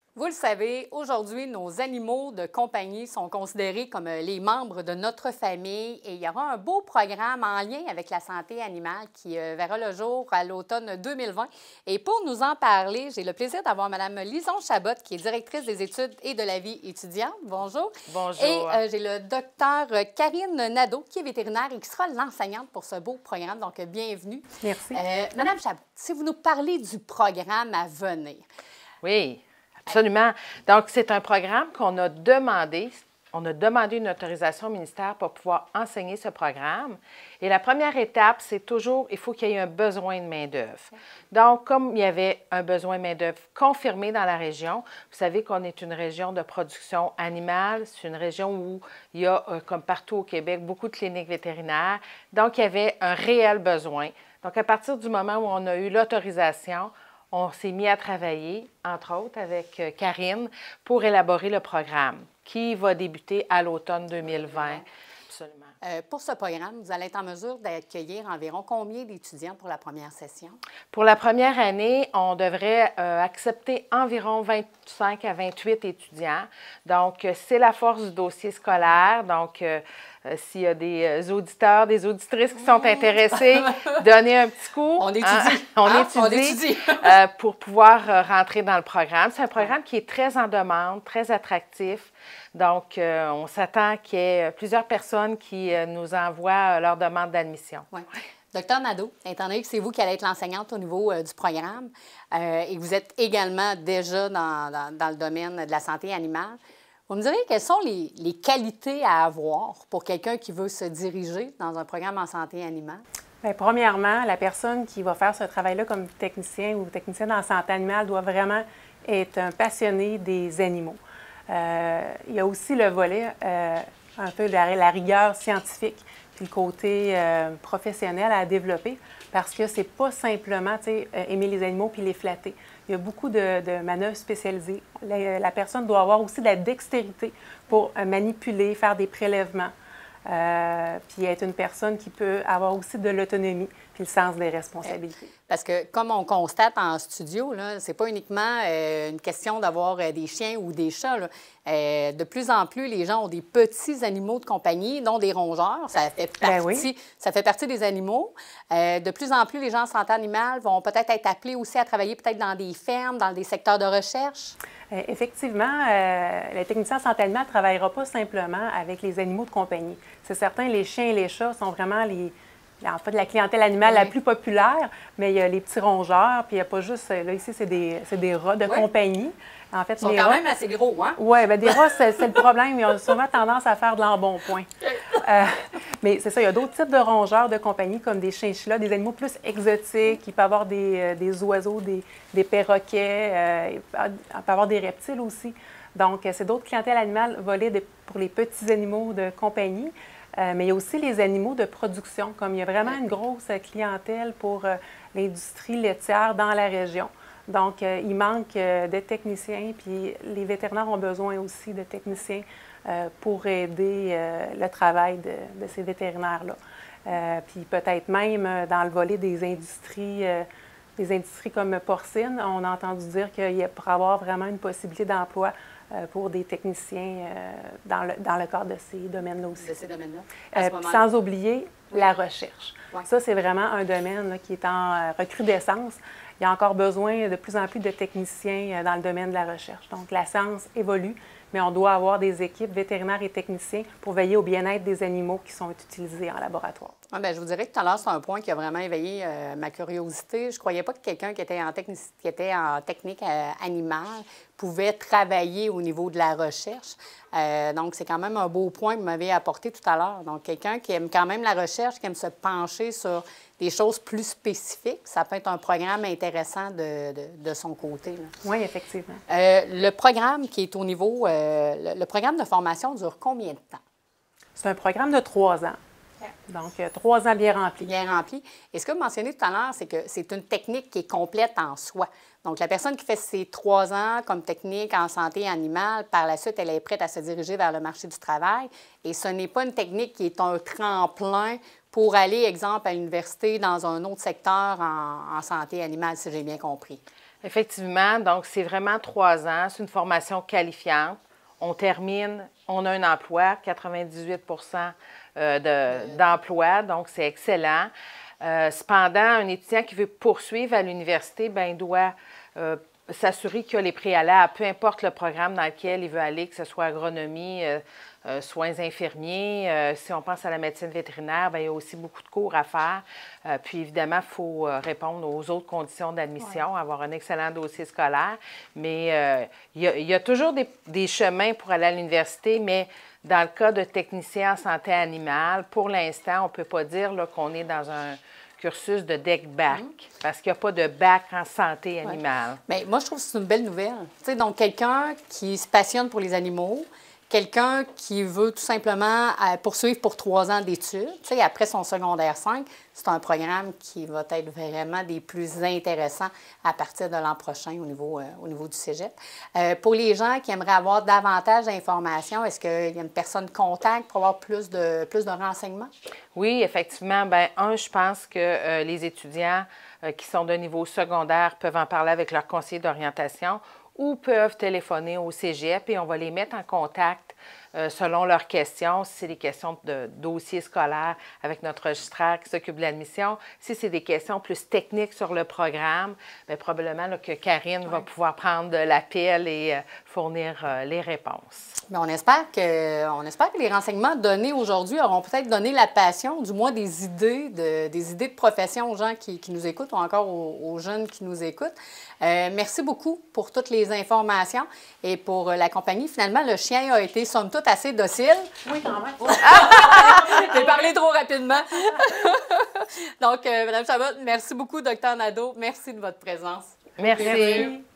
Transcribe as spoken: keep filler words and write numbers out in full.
Vous le savez, aujourd'hui, nos animaux de compagnie sont considérés comme les membres de notre famille et il y aura un beau programme en lien avec la santé animale qui euh, verra le jour à l'automne deux mille vingt. Et pour nous en parler, j'ai le plaisir d'avoir Mme Lison Chabot, qui est directrice des études et de la vie étudiante. Bonjour. Bonjour. Et euh, j'ai le docteur Karine Nadeau, qui est vétérinaire et qui sera l'enseignante pour ce beau programme. Donc, bienvenue. Merci. Euh, Mme Chabot, si vous nous parlez du programme à venir. Oui. Absolument. Donc, c'est un programme qu'on a demandé. On a demandé une autorisation au ministère pour pouvoir enseigner ce programme. Et la première étape, c'est toujours, il faut qu'il y ait un besoin de main-d'œuvre. Donc, comme il y avait un besoin de main-d'œuvre confirmé dans la région, vous savez qu'on est une région de production animale. C'est une région où il y a, comme partout au Québec, beaucoup de cliniques vétérinaires. Donc, il y avait un réel besoin. Donc, à partir du moment où on a eu l'autorisation, on s'est mis à travailler, entre autres, avec Karine, pour élaborer le programme qui va débuter à l'automne deux mille vingt. Absolument. Euh, pour ce programme, vous allez être en mesure d'accueillir environ combien d'étudiants pour la première session? Pour la première année, on devrait euh, accepter environ vingt-cinq à vingt-huit étudiants. Donc, c'est la force du dossier scolaire. Donc, euh, euh, s'il y a des auditeurs, des auditrices qui sont intéressés, donnez un petit coup. On étudie. Hein? On, hein? étudie On étudie. euh, pour pouvoir euh, rentrer dans le programme. C'est un programme qui est très en demande, très attractif. Donc, euh, on s'attend qu'il y ait plusieurs personnes qui euh, nous envoient euh, leur demande d'admission. Oui. Docteur Nadeau, étant donné que c'est vous qui allez être l'enseignante au niveau euh, du programme euh, et que vous êtes également déjà dans, dans, dans le domaine de la santé animale, vous me direz quelles sont les, les qualités à avoir pour quelqu'un qui veut se diriger dans un programme en santé animale? Bien, premièrement, la personne qui va faire ce travail-là comme technicien ou technicienne en santé animale doit vraiment être un passionné des animaux. Euh, il y a aussi le volet, euh, un peu de la, la rigueur scientifique, puis le côté euh, professionnel à développer, parce que c'est pas simplement, tu sais, aimer les animaux puis les flatter. Il y a beaucoup de, de manœuvres spécialisées. La, la personne doit avoir aussi de la dextérité pour euh, manipuler, faire des prélèvements, euh, puis être une personne qui peut avoir aussi de l'autonomie puis le sens des responsabilités. Parce que, comme on constate en studio, ce n'est pas uniquement euh, une question d'avoir euh, des chiens ou des chats. Là. Euh, de plus en plus, les gens ont des petits animaux de compagnie, dont des rongeurs. Ça fait partie, Ben oui. ça fait partie des animaux. Euh, de plus en plus, les gens en santé animale vont peut-être être appelés aussi à travailler peut-être dans des fermes, dans des secteurs de recherche. Euh, effectivement, euh, le technicien en santé animale ne travaillera pas simplement avec les animaux de compagnie. C'est certain, les chiens et les chats sont vraiment les... En fait, la clientèle animale oui. la plus populaire, mais il y a les petits rongeurs, puis il n'y a pas juste, là, ici, c'est des, des rats de oui. compagnie. En fait, Ils sont les quand rats, même assez gros, hein? Oui, bien, des rats, c'est le problème. Ils ont souvent tendance à faire de l'embonpoint. euh, mais c'est ça, il y a d'autres types de rongeurs de compagnie, comme des chinchillas, des animaux plus exotiques. Il peut y avoir des, euh, des oiseaux, des, des perroquets, euh, il peut y avoir des reptiles aussi. Donc, c'est d'autres clientèles animales volées de, pour les petits animaux de compagnie. Euh, mais il y a aussi les animaux de production, comme il y a vraiment une grosse clientèle pour euh, l'industrie laitière dans la région. Donc, euh, il manque euh, de techniciens, puis les vétérinaires ont besoin aussi de techniciens euh, pour aider euh, le travail de, de ces vétérinaires-là. Euh, puis peut-être même euh, dans le volet des industries, euh, des industries comme porcine, on a entendu dire qu'il pourrait y avoir vraiment une possibilité d'emploi euh, pour des techniciens euh, dans, le, dans le cadre de ces domaines-là aussi. De ces domaines-là. Euh, sans oublier oui. la recherche. Oui. Ça, c'est vraiment un domaine là, qui est en euh, recrudescence. Il y a encore besoin de plus en plus de techniciens dans le domaine de la recherche. Donc, la science évolue, mais on doit avoir des équipes vétérinaires et techniciens pour veiller au bien-être des animaux qui sont utilisés en laboratoire. Ah, bien, je vous dirais que tout à l'heure, c'est un point qui a vraiment éveillé euh, ma curiosité. Je ne croyais pas que quelqu'un qui était en, techni qui était en technique euh, animale pouvait travailler au niveau de la recherche. Euh, donc, c'est quand même un beau point que vous m'avez apporté tout à l'heure. Donc, quelqu'un qui aime quand même la recherche, qui aime se pencher sur des choses plus spécifiques, ça peut être un programme intéressant de, de, de son côté. Là. Oui, effectivement. Euh, le programme qui est au niveau... Euh, le, le programme de formation dure combien de temps? C'est un programme de trois ans. Donc, trois ans bien remplis. Bien rempli. Et ce que vous mentionnez tout à l'heure, c'est que c'est une technique qui est complète en soi. Donc, la personne qui fait ses trois ans comme technique en santé animale, par la suite, elle est prête à se diriger vers le marché du travail. Et ce n'est pas une technique qui est un tremplin pour aller, exemple, à l'université dans un autre secteur en, en santé animale, si j'ai bien compris. Effectivement, donc c'est vraiment trois ans. C'est une formation qualifiante. On termine, on a un emploi, quatre-vingt-dix-huit pour cent d'emploi, donc c'est excellent. Euh, cependant, un étudiant qui veut poursuivre à l'université, ben, il doit euh, s'assurer qu'il a les préalables, peu importe le programme dans lequel il veut aller, que ce soit agronomie, euh, euh, soins infirmiers. Euh, si on pense à la médecine vétérinaire, bien, il y a aussi beaucoup de cours à faire. Euh, puis évidemment, il faut euh, répondre aux autres conditions d'admission, ouais. avoir un excellent dossier scolaire. Mais euh, il, y a, il y a toujours des, des chemins pour aller à l'université, mais dans le cas de technicien en santé animale, pour l'instant, on ne peut pas dire qu'on est dans un cursus de D E C-Bac, parce qu'il n'y a pas de bac en santé animale. Ouais. Bien, moi, je trouve que c'est une belle nouvelle. T'sais, donc, quelqu'un qui se passionne pour les animaux, quelqu'un qui veut tout simplement poursuivre pour trois ans d'études, après son secondaire cinq, c'est un programme qui va être vraiment des plus intéressants à partir de l'an prochain au niveau, euh, au niveau du cégep. Euh, pour les gens qui aimeraient avoir davantage d'informations, est-ce qu'il y a une personne contact pour avoir plus de, plus de renseignements? Oui, effectivement. Bien, un, je pense que euh, les étudiants euh, qui sont de niveau secondaire peuvent en parler avec leur conseiller d'orientation ou peuvent téléphoner au cégep et on va les mettre en contact euh, selon leurs questions. Si c'est des questions de dossiers scolaires avec notre registraire qui s'occupe de l'admission, si c'est des questions plus techniques sur le programme, bien, probablement là, que Karine oui. va pouvoir prendre l'appel et euh, fournir euh, les réponses. Bien, on espère que, on espère que les renseignements donnés aujourd'hui auront peut-être donné la passion, du moins des idées de, des idées de profession aux gens qui, qui nous écoutent ou encore aux, aux jeunes qui nous écoutent. Euh, merci beaucoup pour toutes les informations et pour la compagnie. Finalement, le chien a été, somme toute, assez docile. Oui, quand même. J'ai parlé trop rapidement. Donc, euh, Mme Chabot, merci beaucoup, docteur Nadeau. Merci de votre présence. Merci. merci.